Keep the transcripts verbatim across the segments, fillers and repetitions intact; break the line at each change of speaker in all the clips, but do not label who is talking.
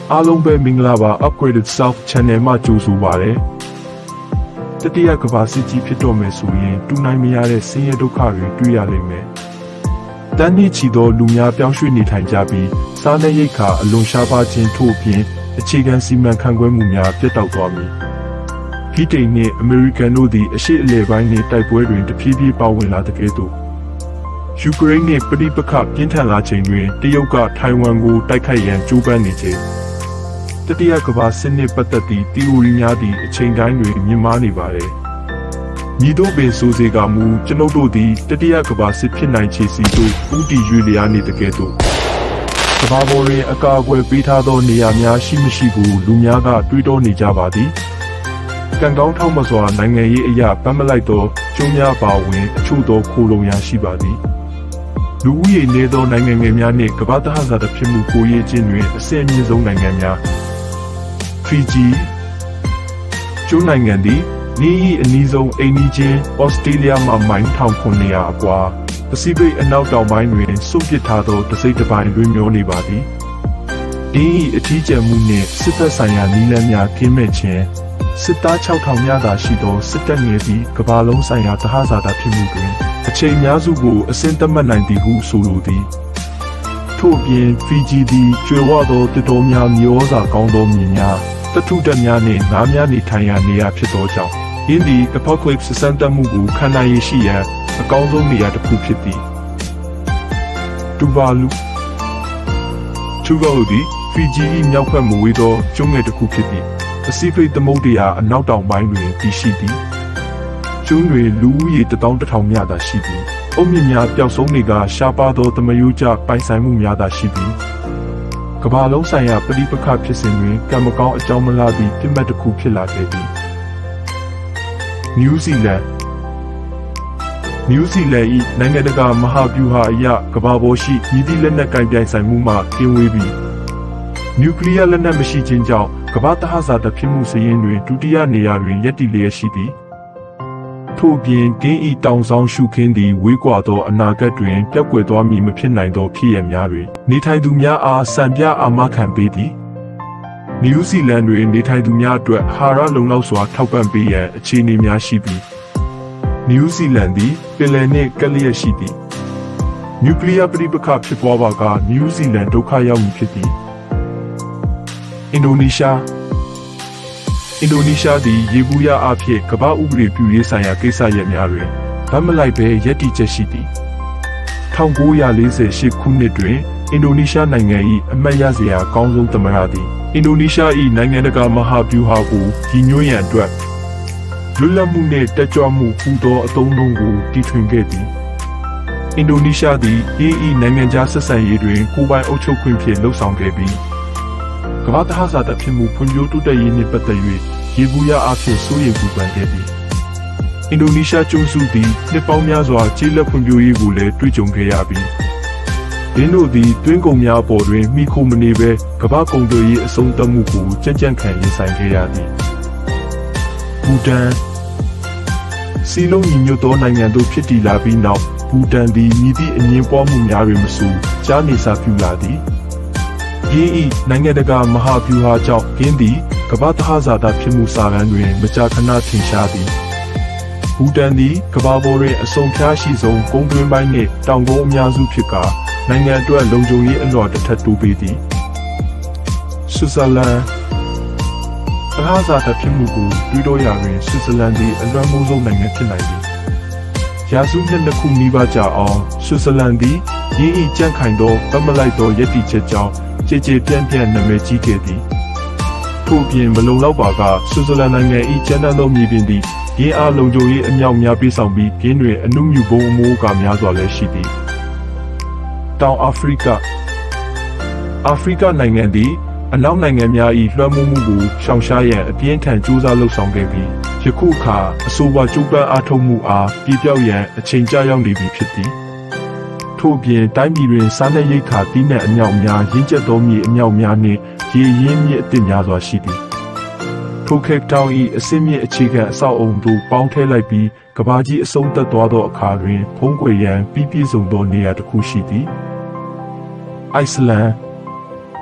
အားလုံးပဲမင်္ဂလာပါ Upgraded South Channel မှာကြိုဆိုပါရစေ။တတိယကမ္ဘာစစ်ကြီးဖြစ်တော့မယ်ဆိုရင်တူနိုင်မရတဲ့ဆင်းရဲဒုက္ခတွေတွေ့ရလိမ့်မယ်။တန်းနှစ်ချီသောလူများပြောင်းရွှေ့နေထိုင်ကြပြီးစားနပ်ရိက္ခာအလွန်ရှားပါးခြင်းထို့အပြင်အခြေခံစီမံခန့်ခွဲမှုများပြတ်တောက်သွားမည်။ဗြိတိန်နှင့်အမေရိကန်တို့သည်အရှေ့အလယ်ပိုင်းနှင့်တိုက်ပွဲတွင်တဖြည်းဖြည်းပါဝင်လာတဲ့ကဲ့သို့ယူကရိန်းနှင့်ပဋိပက္ခပြင်းထန်လာချိန်တွင်တရုတ်ကထိုင်ဝမ်ကိုတိုက်ခိုက်ရန်ကြိုးပမ်းနေချိန်တတိယကမ္ဘာစစ်နှင့်ပတ်သက်သည့်သီအိုရီများသည့်အချိန်တိုင်းတွင်မြင့်မားနေပါသည်။မြည်တို့ပင်ဆိုစေကမူကျွန်ုပ်တို့သည်တတိယကမ္ဘာစစ်ဖြစ်နိုင်ခြေစီသို့ဦးတည်ရွေလျားနေတဲ့ကဲ့သို့ကမ္ဘာပေါ်တွင်အကာအကွယ်ပေးထားသောနေရာများရှိမရှိကိုလူများကတွေးတောနေကြပါသည်။ကံကောင်းထောက်မစွာနိုင်ငံရေးအရာပတ်မလိုက်သောကျိုးများပါဝင်အချို့သောခိုလုံရာရှိပါသည်။လူဦးရေနည်းသောနိုင်ငံငယ်များနှင့်ကမ္ဘာသဟဇာတဖြစ်မှုကိုရေးခြင်းတွင်အဆင့်အမြင့်ဆုံးနိုင်ငံများဖီဂျီကျွန်းနိုင်ငံသည်နီး၏အနီးဆုံးအိမ်နီးချင်းဩစတြေးလျမှမိုင်တစ်ထောင်ခုနှစ်ရာအကွာပစိဖိတ်အနောက်တောင်ပိုင်းတွင်စွန့်ပစ်ထားသောတစိမ့်တစ်ပိုင်းတွင်မျောနေပါသည်။ဒီ၏အထီးကျန်မှုနှင့်စစ်ဘက်ဆိုင်ရာနည်းလမ်းများကင်းမဲ့ခြင်းစစ်သားခြောက်ထောင်များသာရှိသောစစ်တပ်ငယ်သည်ကမ္ဘာလုံးဆိုင်ရာသဟဇာတဖြစ်မှုတွင်အချိန်များစုကိုအဆင့်သတ်မှတ်နိုင်သည်ဟုဆိုလိုသည်။ထို့ပြင်ဖီဂျီသည်ကျွယ်ဝသောတစ်တော်များမျိုးစာကောင်းသောမြေများတထုတက်များနှင့်ငါးများနေထိုင်ရာနေရာဖြစ်သောကြောင့်ယင်းသည် Apocalypse စံတတ်မှုကိုခံနိုင်ရရှိရန်အကောင်းဆုံးနေရာတစ်ခုဖြစ်သည်။တူဗာလူတူဗာလူသည်ဖီဂျီ၏မြောက်ဘက်မဝေးသောကျွန်းငယ်တစ်ခုဖြစ်သည်။ပစိဖိတ်သမုဒ္ဒရာအနောက်တောင်ပိုင်းတွင်တည်ရှိသည်။ကျွန်းတွင်လူဦးရေတစ်သောင်းတစ်ထောင်များသာရှိသည်။အုတ်မြစ်များပျောက်ဆုံးနေကရှားပါသောသမယိုးကျပိုင်ဆိုင်မှုများသာရှိသည်။ကမ္ဘာလုံးဆိုင်ရာပဋိပက္ခဖြစ်စဉ်တွင်ကံမကောင်းအကြောင်းမလားသည့်ပြစ်မှတ်တစ်ခုဖြစ်လာခဲ့သည်။နယူးဇီလန်နယူးဇီလန်၏နိုင်ငံတကာမဟာဗျူဟာအရကမ္ဘာပေါ်ရှိမြည်သည့်လက်နက်ကင်ပြိုင်ဆိုင်မှုမှကင်းဝေးပြီးနျူကလ িয়ার လက်နက်မရှိခြင်းကြောင့်ကမ္ဘာသဟဇာတဖြစ်မှုစရင်းတွင်ဒုတိယနေရာတွင်ရပ်တည်လျက်ရှိသည်။ထို့ပြင်ကင်းဤတောင်ဆောင်ရှုခင်းသည်ဝေးကွာသောအနာဂတ်တွင်ပျောက်ကွယ်သွားမည်မဖြစ်နိုင်သောဖြစ်ရများတွင်နေထိုင်သူများအားစံပြအာမခံပေးသည်။နယူးဇီလန်တွင်နေထိုင်သူများအတွက်အာဟာရလုံလောက်စွာထောက်ပံ့ပေးရန်အခြေအနေများရှိပြီးနယူးဇီလန်သည်ပင်လယ်နှင့်ကပ်လျက်ရှိသည်။နျူကလ িয়ার ပဋိပက္ခဖြစ်ပွားပါကနယူးဇီလန်ဒုက္ခရောက်မည်ဖြစ်သည်။အင်ဒိုနီးရှားအင်ဒိုနီးရှားသည်ယေဘုယျအဖြစ်ကမ္ဘာဥပဒေပြုရေးဆိုင်ရာကိစ္စရပ်များတွင်ဗတ်မလိုက်ဘဲရပ်တည်ချက်ရှိသည်။၁၉၄၈ခုနှစ်တွင်အင်ဒိုနီးရှားနိုင်ငံ၏အမတ်ရစရာအကောင်းဆုံးသမ္မတသည်အင်ဒိုနီးရှား၏နိုင်ငံတကာမဟာဗျူဟာကိုကြီးညွှန်းရန်အတွက်လွတ်လပ်မှုနှင့်တက်ကြွမှုဟူသောအသုံးအနှုန်းကိုတီထွင်ခဲ့သည်။အင်ဒိုနီးရှားသည်အီးအီနိုင်ငံခြားဆက်ဆံရေးတွင်ကိုယ်ပိုင်အုပ်ချုပ်ခွင့်ဖြင့်လှုပ်ဆောင်ခဲ့ပြီးကမ္ဘာသဟဇာတဖြစ်မှုဖွံ့ဖြိုးတိုးတက်ရေးနှင့်ပတ်သက်၍ယေဘုယျအဖြစ်စိုးရိမ်ပူပန်ခဲ့သည်။အင်ဒိုနီးရှားကျွန်းစုသည်နှစ်ပေါင်းများစွာကျေးလက်ဖွံ့ဖြိုးရေးကိုလည်းတွေ့ကြုံခဲ့ရပြီးဒင်းတို့သည်တွင်းကုန်များအပေါ်တွင်မိခိုမနေဘဲကမ္ဘာကုန်သွယ်ရေးအဆုံးသတ်မှုကိုကြံ့ကြံ့ခံရင်ဆိုင်ခဲ့ရသည်။ဘူတန်စီလုံးညီညွတ်သောနိုင်ငံသို့ဖြစ်တည်လာပြီးနောက်ဘူတန်သည်မြည်သည့်အငြင်းပွားမှုများတွင်မဆိုကြားနေစာပြုလာသည်။ယင်း၏နိုင်ငံတကာမဟာဗျူဟာကြောင့်ကင်းသည်ကမ္ဘာသဟဇာတဖြစ်မှုစာတမ်းတွင်မကြာခဏထင်ရှားသည်။ဘူတန်သည်ကမ္ဘာပေါ်တွင်အဆုံဖြားရှိဆုံးကုန်းတွင်းပိုင်းနှင့်တောင်ကုန်းအများစုဖြစ်ကာနိုင်ငံအတွက်လုံခြုံရေးအလွှာတစ်ထပ်တိုးပေးသည်။ဆွစ်ဇာလန်သဟဇာတဖြစ်မှုကိုတွေးတောရာတွင်ဆွစ်ဇာလန်သည်အလွှမ်းမိုးဆုံးနိုင်ငံဖြစ်နိုင်သည်။ရာစုနှစ်နှစ်ခုနီးပါးကြာအောင်ဆွစ်ဇာလန်သည်ယင်း၏ကြန့်ခိုင်သောပတ်မလိုက်သောရည်တည်ချက်ကြောင့်ကြည်ကြည်ပြန့်ပြန့်နာမည်ကြီးခဲ့သည်။ထို့ပြင်မလုံလောက်ပါကဆွစ်ဇာလန်နိုင်ငံ၏ကျန်းမာသောမြေပြင်သည်ရင်းအားလုံခြုံရေးအမြောက်များပေးဆောင်ပြီးရင်းတွင်အနုမြူဘုံအမိုးအကာများစွာလည်းရှိသည်။တောင်အာဖရိကအာဖရိကနိုင်ငံသည်အနောက်နိုင်ငံများ၏လွှမ်းမိုးမှုကိုရှောင်ရှားရန်အပြင်းထန်ကြိုးစားလှုံ့ဆော်ခဲ့ပြီးယခုအခါအဆိုပါကြိုးပမ်းအားထုတ်မှုအားပြပြောက်ရန်အချိန်ကြာရောက်နေပြီဖြစ်သည်။ထို့ပြင်တိုင်းပြည်တွင်စားနပ်ရိက္ခာတီးနှံအမြောက်များရင်းကျက်သောမြေအမြောက်များနှင့်ရေရင်းမြစ်အသစ်များစွာရှိသည်။ထိုခေတ်တောင်၏အစင်းမြစ်အခြေခံအဆောက်အုံတို့ပေါင်းထည့်လိုက်ပြီးကမ္ဘာကြီးအဆုံးသတ်သွားသောအခါတွင်ဖုံးကွယ်ရန်ပြီးပြည့်စုံသောနေရာတစ်ခုရှိသည်။အိုက်စလန်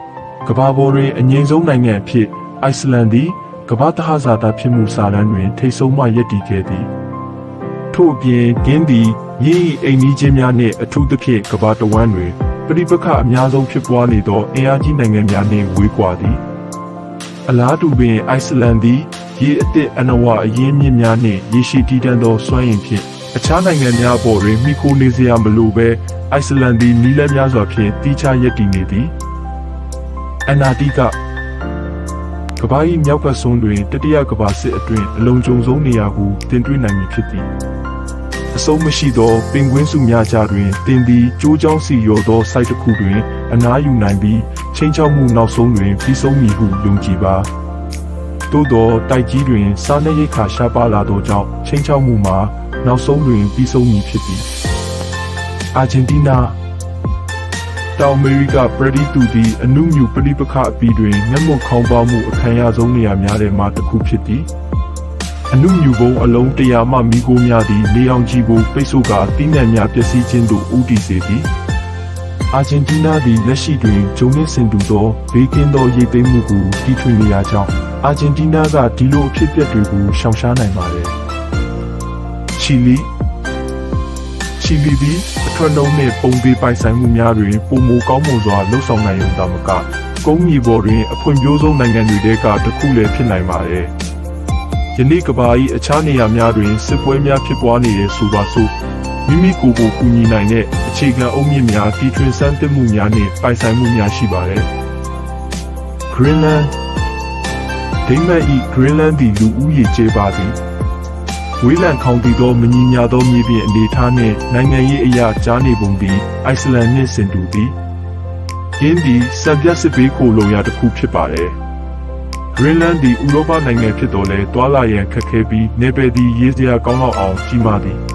ကဘာပေါ်တွင်အငြိမ်ဆုံးနိုင်ငံအဖြစ်အိုက်စလန်သည်ကမ္ဘာသဟဇာတဖြစ်မှုစာတမ်းတွင်ထိပ်ဆုံးမှရပ်တည်ခဲ့သည်ထို့အပြင်ဂင်းသည်မြင်း၏အိမ်နီးချင်းများနှင့်အထူးသဖြင့်ကမ္ဘာတဝန်းတွင်ပဋိပက္ခအများဆုံးဖြစ်ပွားနေသောအင်အားကြီးနိုင်ငံများနှင့်ဝေးကွာသည်အလားတူပင်အိုက်စလန်သည်ရေအသစ်အနဝအရင်းမြစ်များနှင့်ရေရှည်တည်တံ့သောစွမ်းအင်ဖြင့်အခြားနိုင်ငံများပေါ်တွင်မိခိုနေစရာမလိုဘဲအိုက်စလန်သည်နည်းလမ်းများစွာဖြင့်တိကျရပ်တည်နေသည်အနာတိကကမ္ဘာ၏မြောက်ဘက်စွန်းတွင်တတိယကမ္ဘာစစ်အတွင်းအလုံးစုံဆုံးနေရာကိုတင်တွေ့နိုင်မည်ဖြစ်သည်အဆုံးမရှိသောပင်ကွင်းစုများကြားတွင်တင်သည်ကျိုးချောင်းစီရောသောစိုက်တစ်ခုတွင်အနားယူနိုင်ပြီးချိန်ချောက်မှုနောက်ဆုံးတွင်ပြီးဆုံးမည်ဟုယုံကြည်ပါသို့သောတိုက်ကြီးတွင်စားနပ်ရိက္ခာရှားပါလာသောကြောင့်ချိန်ချောက်မှုမှာနောက်ဆုံးတွင်ပြီးဆုံးမည်ဖြစ်သည်အာဂျင်တီးနားတောင်အမေရိကပရဒီတူသည်အနုမြူပဋိပက္ခအပြီးတွင်မျက်မှောက်ခေါင်းပါမှုအခမ်းအရဆုံးနေရာများထဲမှတစ်ခုဖြစ်သည်အနုမြူဘုံအလုံးတရာမှမိခိုးများသည်လေအောင်ကြီးကိုပိတ်ဆို့ကာတိနှံများပျက်စီးခြင်းသို့ဦးတည်စေသည်အာဂျင်တီးနားသည်လက်ရှိတွင်ဂျုံနှင့်ဆင်တူသောဘေးကင်းသောရေသိမ်းမှုကိုတီထွင်နေရကြောင်းအာဂျင်တီးနားကဒီလိုအဖြစ်အပျက်တွေကိုရှောင်ရှားနိုင်ပါတယ်ချီလီချီလီသည်အထွတ်နှုံးနှင့်ပုံသေးပိုင်ဆိုင်မှုများတွင်ပုံမကောင်းမွန်စွာလှုပ်ဆောင်နိုင်ရုံသာမကကုန်းမြေပေါ်တွင်အဖွံ့ဖြိုးဆုံးနိုင်ငံတွေထဲကတစ်ခုလည်းဖြစ်နိုင်ပါတယ်ယနေ့ကမ္ဘာ၏အခြားနေရာများတွင်စစ်ပွဲများဖြစ်ပွားနေတယ်ဆိုပါစို့မိမိကိုယ်ကိုကူညီနိုင်တဲ့အခြေခံအုတ်မြစ်များတီထွင်ဆန်းသစ်မှုများနှင့်ပိုင်ဆိုင်မှုများရှိပါတယ်။ Greenland ဒိန်းမတ်၏ဂရင်းလန်းသည်လူဦးရေကျဲပါသည်ဝေးလံခေါင်တည်သောမညီမျှသောမြေပြင်အနေအထားနှင့်နိုင်ငံရေးအရာကြားနေပုံသည်အိုက်စလန်နှင့်ဆင်တူသည်။ယင်းသည်စံပြစစ်ဘေးခိုလုံရာတစ်ခုဖြစ်ပါသည်။ဂရင်းလန်းသည်ဥရောပနိုင်ငံဖြစ်တော်လဲတွာလာရန်ခက်ခဲပြီးနေပယ်သည်ရေးစရာကောင်းလောက်အောင်ကြီးမားသည်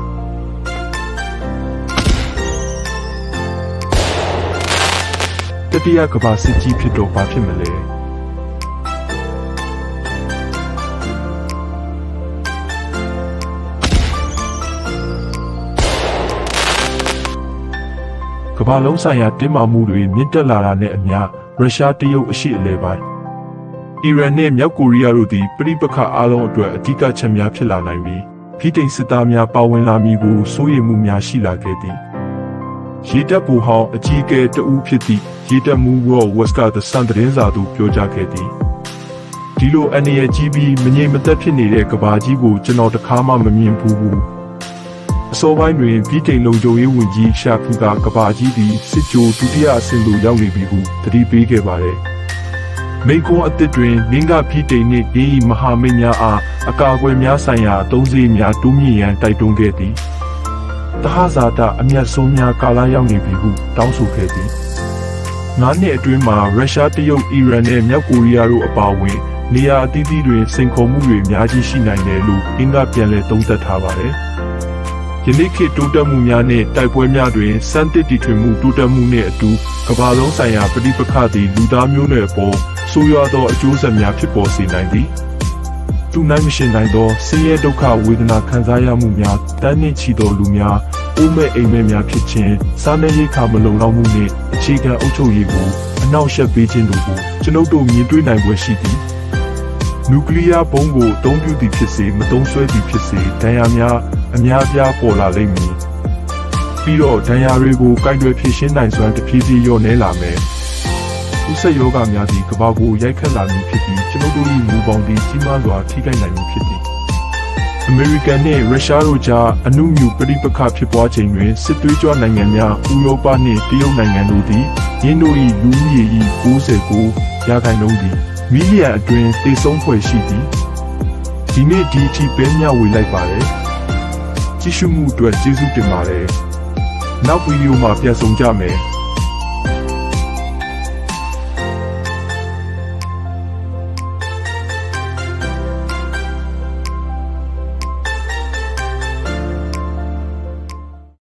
။တတိယကမ္ဘာစစ်ကြီးဖြစ်တော့ဘာဖြစ်မလဲ။ကမ္ဘာလုံးဆိုင်ရာတင်းမာမှုတွေမြင့်တက်လာတာနဲ့အမျှရုရှားတရုတ်အရှေ့အလယ်ပိုင်းအီရန်နဲ့မြောက်ကိုရီးယားတို့သည်ပြိပခါအားလုံးအတွက်အဓိကချက်များဖြစ်လာနိုင်ပြီးဖိတိန်စစ်သားများပါဝင်လာမည်ကိုစိုးရိမ်မှုများရှိလာခဲ့သည်ရေတပ်ဘူဟောင်းအကြီးအကဲတဦးဖြစ်သည့်ရေတပ်မှူးရော့ဝက်စကသစံသတင်းစာသို့ပြောကြားခဲ့သည်ဒီလိုအနေရကြီးပြီးမငြိမ်မသက်ဖြစ်နေတဲ့ကမ္ဘာကြီးကိုကျွန်တော်တခါမှမမြင်ဘူးဘူးအစောပိုင်းတွင်ဗြိတိန်လုံခြုံရေးဝန်ကြီးရှာဖီကကမ္ဘာကြီးသည်စစ်ကြိုဒုတိယအဆင့်သို့ရောက်နေပြီဟုသတိပေးခဲ့ပါတယ်။မိကွန်းအသစ်တွင်မင်းကဗြိတိန်နှင့်ဒီမဟာမိတ်များအားအကာအကွယ်များဆိုင်ရာအသုံးစရိတ်များတိုးမြင့်ရန်တိုက်တွန်းခဲ့သည်။သဟဇာတအမျက်ဆုံးများကာလရောက်နေပြီဟုတောင်းဆိုခဲ့သည်။ငါးနှစ်အတွင်းမှာရုရှားတရုတ်အီရန်နဲ့မြောက်ကိုရီးယားတို့အပါအဝင်နေရာအသီးသီးတွင်စိန်ခေါ်မှုတွေအများကြီးရှိနိုင်တယ်လို့အင်္ဂါပြန်လည်သုံးသပ်ထားပါတယ်။ယနေ့ခေတ်တိုးတက်မှုများနှင့်တိုက်ပွဲများတွင်စံတစ်တီထွင်မှုတိုးတက်မှုနှင့်အတူကမ္ဘာလုံးဆိုင်ရာပဋိပက္ခသည်လူသားမျိုးနွယ်အပေါ်ဆိုးရွားသောအကျိုးဆက်များဖြစ်ပေါ်စေနိုင်သည်။သူနိုင်မရှင်နိုင်သောဆင်းရဲဒုက္ခဝေဒနာခံစားရမှုများတန်းနှင့်ချီသောလူများအိုးမဲ့အိမ်မက်များဖြစ်ခြင်းစားနပ်ရိက္ခာမလုံလောက်မှုနှင့်အခြေခံအုပ်ချုပ်ရေးကိုအနှောက်အယှက်ပေးခြင်းတို့ကိုကျွန်ုပ်တို့မြင်တွေ့နိုင်ပွဲရှိသည်။နျူကလ িয়ার ဘုံးကိုအသုံးပြုသည်ဖြစ်စေမသုံးဆွဲသည်ဖြစ်စေဒဏ်ရာများအများပြားပေါ်လာလိမ့်မည်ပြီးတော့ဒဏ်ရာတွေကိုကိုင်တွယ်ဖြေရှင်းနိုင်စွမ်းတဖြည်းဖြည်းလျော့နည်းလာမယ်ဥစ္စာယောဂများသည့်ကမ္ဘာကိုရိုက်ခတ်လာမည်ဖြစ်ပြီးကျွန်ုပ်တို့၏မူပေါင်းသည်ကြီးမားစွာထိခိုက်နိုင်မည်ဖြစ်သည်အမေရိကန်နှင့်ရုရှားတို့ကြားအနုမြူပဋိပက္ခဖြစ်ပွားချိန်တွင်စစ်သွေးကြွနိုင်ငံများဥရောပနှင့်တရုတ်နိုင်ငံတို့သည်ယင်းတို့၏လူဦးရေ၏၉၉ရာခိုင်နှုန်းသည်မီလီယံအတွင်းသေဆုံးဖွယ်ရှိသည်ဒီနေ့ဒီအထိပဲမျှဝေလိုက်ပါတယ်ကြည့်ရှုမှုအတွက်ကျေးဇူးတင်ပါတယ်နောက်ဗီဒီယိုမှာပြန်ဆုံကြမယ်